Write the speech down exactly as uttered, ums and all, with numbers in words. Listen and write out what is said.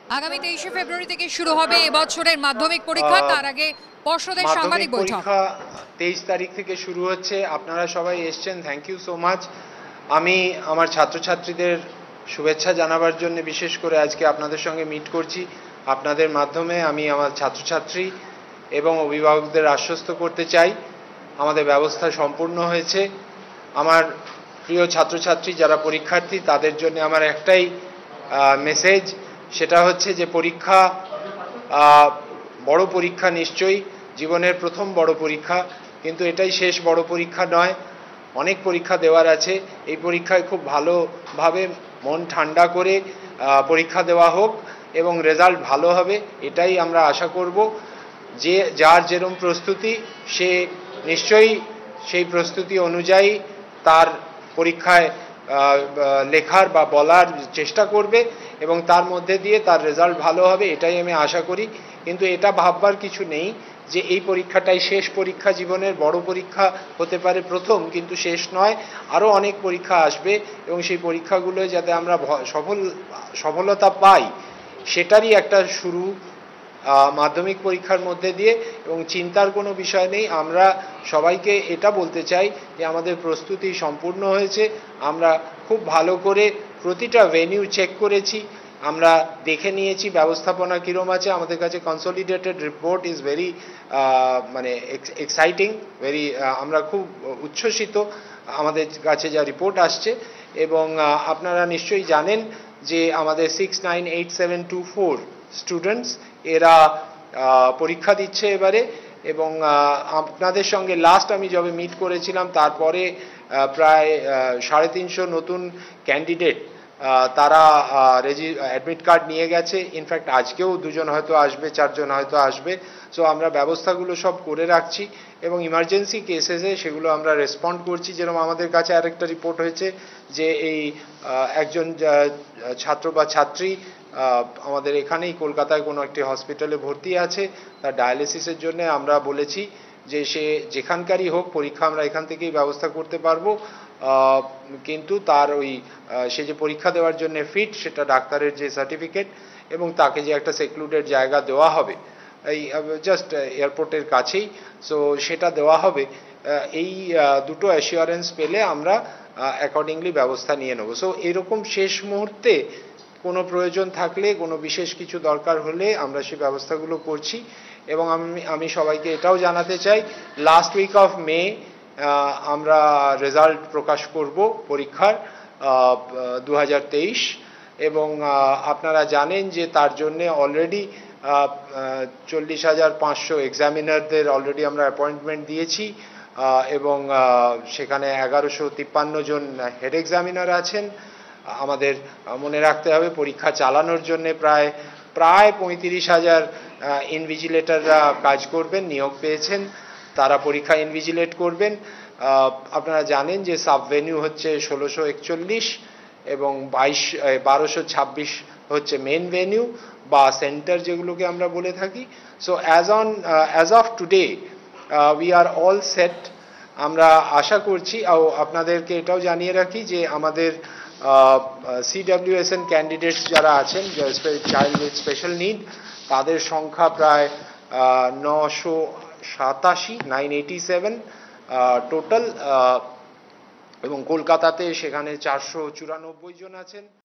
আগামী তেইশে ফেব্রুয়ারি থেকে শুরু হবে এবছরের মাধ্যমিক পরীক্ষা। তার আগে পর্ষদের সাংবাদিক বৈঠক। পরীক্ষা তেইশ তারিখ থেকে শুরু হচ্ছে। আপনারা সবাই এসছেন, থ্যাংক ইউ সো মাচ। আমি আমার ছাত্রছাত্রীদের শুভেচ্ছা জানাবার জন্য বিশেষ করে আজকে আপনাদের সঙ্গে মিট করছি। আপনাদের মাধ্যমে আমি আমার ছাত্রছাত্রী এবং অভিভাবকদের আশ্বস্ত করতে চাই আমাদের ব্যবস্থা সম্পূর্ণ হয়েছে। আমার প্রিয় ছাত্রছাত্রী যারা পরীক্ষার্থী তাদের জন্য আমার একটাই মেসেজ, সেটা হচ্ছে যে পরীক্ষা বড় পরীক্ষা, নিশ্চয়ই জীবনের প্রথম বড় পরীক্ষা, কিন্তু এটাই শেষ বড় পরীক্ষা নয়। অনেক পরীক্ষা দেওয়ার আছে। এই পরীক্ষায় খুব ভালোভাবে মন ঠান্ডা করে পরীক্ষা দেওয়া হোক এবং রেজাল্ট ভালো হবে, এটাই আমরা আশা করব। যে যার যেরকম প্রস্তুতি সে নিশ্চয়ই সেই প্রস্তুতি অনুযায়ী তার পরীক্ষায় লেখার বা বলার চেষ্টা করবে এবং তার মধ্যে দিয়ে তার রেজাল্ট ভালো হবে, এটাই আমি আশা করি। কিন্তু এটা ভাববার কিছু নেই যে এই পরীক্ষাটাই শেষ পরীক্ষা। জীবনের বড় পরীক্ষা হতে পারে প্রথম, কিন্তু শেষ নয়। আরও অনেক পরীক্ষা আসবে এবং সেই পরীক্ষাগুলোয় যাতে আমরা সফল সফলতা পাই সেটারই একটা শুরু মাধ্যমিক পরীক্ষার মধ্যে দিয়ে। এবং চিন্তার কোনো বিষয় নেই। আমরা সবাইকে এটা বলতে চাই যে আমাদের প্রস্তুতি সম্পূর্ণ হয়েছে। আমরা খুব ভালো করে প্রতিটা ভেনিউ চেক করেছি, আমরা দেখে নিয়েছি ব্যবস্থাপনা কীরকম আছে। আমাদের কাছে কনসলিডেটেড রিপোর্ট ইজ ভেরি মানে এক্সাইটিং, ভেরি আমরা খুব উচ্ছ্বসিত আমাদের কাছে যা রিপোর্ট আসছে। এবং আপনারা নিশ্চয়ই জানেন যে আমাদের six nine eight seven two four students এরা পরীক্ষা দিচ্ছে এবারে। এবং আপনাদের সঙ্গে লাস্ট আমি যবে মিট করেছিলাম তারপরে প্রায় সাড়ে তিনশো নতুন ক্যান্ডিডেট তারা রেজি অ্যাডমিট কার্ড নিয়ে গেছে। ইনফ্যাক্ট আজকেও দুজন হয়তো আসবে, চারজন হয়তো আসবে। সো আমরা ব্যবস্থাগুলো সব করে রাখছি এবং ইমার্জেন্সি কেসেসে সেগুলো আমরা রেসপন্ড করছি। যেরকম আমাদের কাছে আরেকটা রিপোর্ট হয়েছে যে এই একজন ছাত্র বা ছাত্রী আমাদের এখানেই কলকাতায় কোনো একটি হসপিটালে ভর্তি আছে, তার ডায়ালিসিসের জন্য আমরা বলেছি যে সে যেখানকারই হোক পরীক্ষা আমরা এখান থেকেই ব্যবস্থা করতে পারবো, কিন্তু তার ওই সে যে পরীক্ষা দেওয়ার জন্য ফিট সেটা ডাক্তারের যে সার্টিফিকেট এবং তাকে যে একটা সেক্লুডেড জায়গা দেওয়া হবে এই জাস্ট এয়ারপোর্টের কাছেই, সো সেটা দেওয়া হবে। এই দুটো অ্যাসিওরেন্স পেলে আমরা অ্যাকর্ডিংলি ব্যবস্থা নিয়ে নেব। সো এরকম শেষ মুহূর্তে কোনো প্রয়োজন থাকলে, কোনো বিশেষ কিছু দরকার হলে আমরা সেই ব্যবস্থাগুলো করছি। এবং আমি আমি সবাইকে এটাও জানাতে চাই, লাস্ট উইক অফ মে আমরা রেজাল্ট প্রকাশ করব পরীক্ষার দু হাজার তেইশ। এবং আপনারা জানেন যে তার জন্যে অলরেডি চল্লিশ হাজার পাঁচশো এক্সামিনারদের অলরেডি আমরা অ্যাপয়েন্টমেন্ট দিয়েছি এবং সেখানে এগারোশো তিপ্পান্ন জন হেড এক্সামিনার আছেন। আমাদের মনে রাখতে হবে পরীক্ষা চালানোর জন্য প্রায় প্রায় পঁয়ত্রিশ হাজার ইনভিজিলেটররা কাজ করবেন, নিয়োগ পেয়েছেন, তারা পরীক্ষা ইনভিজিলেট করবেন। আপনারা জানেন যে সাব ভেনিউ হচ্ছে ষোলোশো একচল্লিশ এবং বাইশ বারোশো ছাব্বিশ হচ্ছে মেন ভেনিউ বা সেন্টার যেগুলোকে আমরা বলে থাকি। So as on as of today we are all set. আমরা আশা করছি, আপনাদেরকে এটাও জানিয়ে রাখি যে আমাদের সিডব্লিউএসএন ক্যান্ডিডেটস যারা আছেন, চাইল্ড উইথ স্পেশাল নিড, তাদের সংখ্যা প্রায় নশো সাতাশি নাইন এইটি সেভেন টোটাল। এবং কলকাতাতে সেখানে চারশো চুরানব্বই জন আছেন।